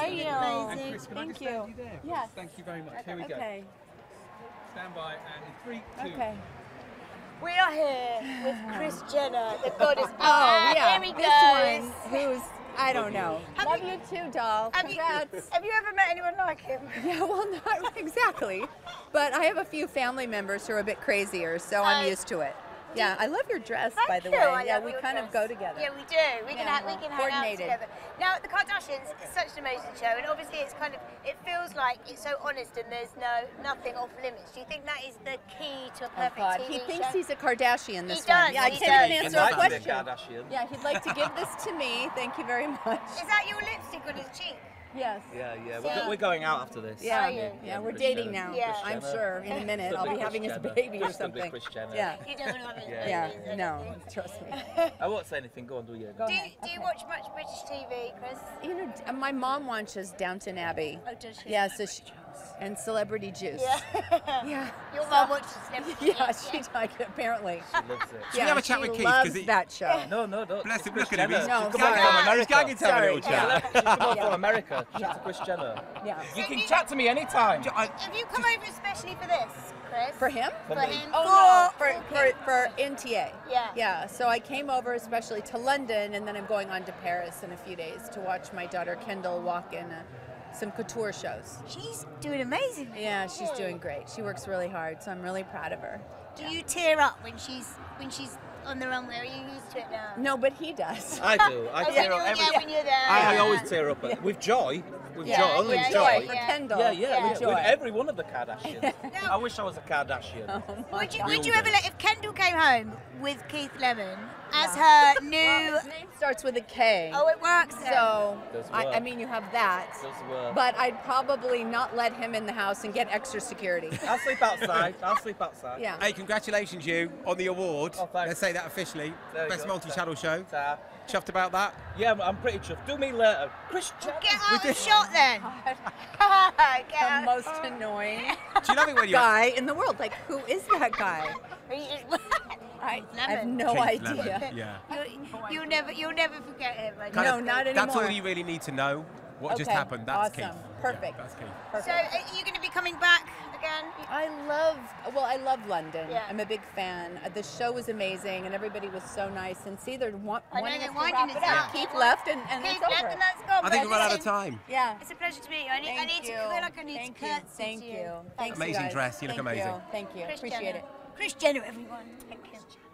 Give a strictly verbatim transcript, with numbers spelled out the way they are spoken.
you. Amazing. Kris, can Thank I just you. stand you there? Yes. Thank you very much. Here we go. Okay. Stand by and in three, two. Okay. We are here with Kris Jenner, the goddess. Oh, yeah. Here he this goes. one, who's, I don't know. Have Love you- you, too, doll. Have you, Congrats. have you ever met anyone like him? Yeah, well, not exactly. But I have a few family members who are a bit crazier, so I'm Oh. used to it. Yeah, I love your dress, Thank by the you. way. I Yeah, love we your kind of dress. go together. Yeah, we do. We can, Yeah, ha- we can hang out coordinated. together. Now, the Kardashians is such an amazing show, and obviously it's kind of, it feels like it's so honest and there's no nothing off limits. Do you think that is the key to a Oh, perfect God. T V He show? thinks he's a Kardashian, this He one. does, Yeah, I he can't does. even He'd answer a like to be a question. Kardashian. Yeah, he'd like to give this to me. Thank you very much. Is that your lipstick on his cheek? Yes. Yeah, yeah. So- We're, go- we're going out after this. Yeah, Are you? yeah, we're Kris dating Jenner. now. Yeah. I'm Kris sure in a minute I'll be Kris having his Jenner. baby or Kris will be something. Kris Jenner. Yeah. He doesn't want his Yeah. Yeah, babies, no, anything. trust me. I won't say anything. Go on, do you? Go Do you, ahead. do you Okay. watch much British T V, Kris? You know, d- my mom watches Downton Abbey. Oh, does she? Yeah, so she, and Celebrity Juice. Yeah. Yeah. Your mum watches Celebrity Yeah, Juice, she like apparently. She loves it. Yeah, have a chat she with Keith, loves 'cause he- that show. No, no, don't. Bless It's him, Kris look at him. Jenner. He's, No, She's come sorry. back from Ah, America. gagging to have a little Sorry, chat. yeah. She's come Yeah. from America. She's a Kris Jenner. Yeah. You can chat to me anytime. I, Have you come over especially for this, Kris? For him? For For me. him? Oh no, for, for, for, for N T A. Yeah. Yeah, so I came over especially to London, and then I'm going on to Paris in a few days to watch my daughter Kendall walk in uh, some couture shows. She's doing amazing. Yeah, she's doing great. She works really hard, so I'm really proud of her. Do you tear up when she's when she's on the runway? Are you used to it now? No, but he does. I do. I Oh, tear when up you- every. yeah, when you're there. I, I yeah. always tear up at- with joy. With Yeah, joy, only yeah, with Joy joy. for yeah. Kendall. Yeah, yeah, Yeah. with, Joy. with every one of the Kardashians. Now- I wish I was a Kardashian. Oh my Would you, God. would you Real ever good. let, if Kendall came home with Keith Lemon as her Well, new, his name starts with a K. oh, it works then. So, Does I, I work. mean, you have that. Does work. But I'd probably not let him in the house and get extra security. I'll sleep outside. I'll sleep outside. Yeah. hey, congratulations, you, on the award. Oh, thanks. Let's say that officially. There you Best go. multi-channel show. Ta. Chuffed about that? Yeah, I'm, I'm pretty chuffed. Do me later. Kris Jenner. Get out did- of shot then. Get The out. most annoying Do you love it when you guy in the world. Like, who is that guy? I, I have Lemon. no Keith idea. Lemon, Yeah. You'll, you'll never, you'll never forget him. I No, know. not That's all anymore. you really need to know. What just Okay, happened. That's awesome. Keith. Perfect. Yeah, that's Keith. So, Perfect. are you going to be coming back again? I love, well, I love London. Yeah. I'm a big fan. Uh, The show was amazing, and everybody was so nice. And see, they're wa- I know wanting they're us to winding wrap us it up. up. Keith left, and, and Keith it's over. left and that's gone. I but think we've run out of listen, time. Yeah. It's a pleasure to meet you. I need, Thank I need you. to feel like I need Thank to you. curtsy Thank to you. you. Thanks, Amazing guys. dress. You look Thank amazing. You. Thank you. Kris Appreciate Jenner. it. Kris Jenner, everyone. Thank you.